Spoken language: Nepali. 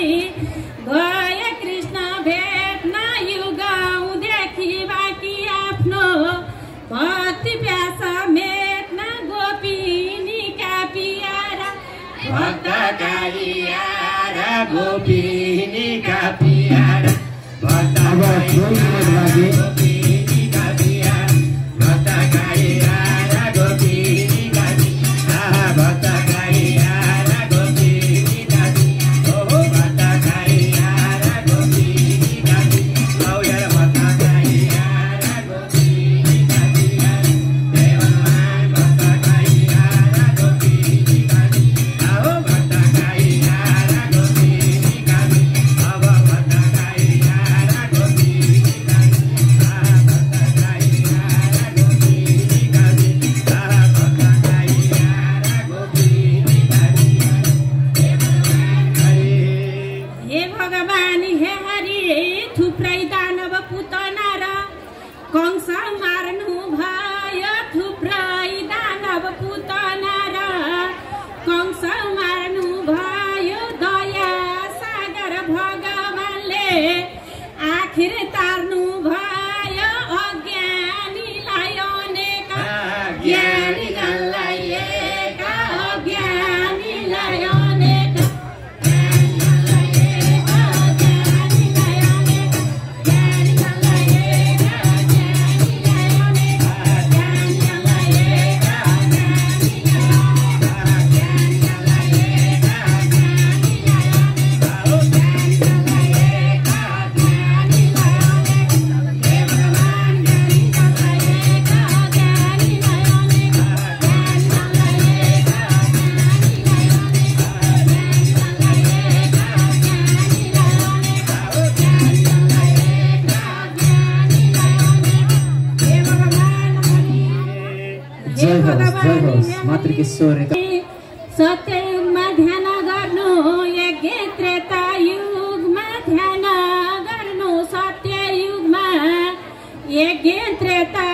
गए कृष्ण भेट्न युगौँदेखि बाँकी आफ्नो भक्ति प्यास मेट्न गोपिनीका पियारा भक्त कालियारा गोपिनीका पियारा भक्त गोपिनीका पियारा भक्त कालियारा गोपिनीका पियारा भक्त कालियारा गोपिनीका पियारा ओ भक्त कालियारा गोपिनीका पियारा औ यार भक्त कालियारा गोपिनीका पियारा देवमान भक्त कालियारा गोपिनीका पियारा ओ भक्त कालियारा गोपिनीका पियारा अब भक्त कालियारा गोपिनीका पियारा भक्त कालियारा गोपिनीका पियारा भक्त कालियारा गोपिनीका पियारा हे भगवान हे हरि थुप्रै दानव पुतना र कंस मार्नु भयो थुप्रै दानव पुतना र कंस मार्नु भयो दया सागर भगवानले आखिर तार्नु भयो अज्ञानीलाई अनेक ज्ञानीलाई एक अज्ञानीलाई अनेक मातृकेश्वर सत्ययुगमा ध्यान गर्नु यज्ञ त्रेता युगमा ध्यान गर्नु सत्ययुगमा यज्ञ त्रेता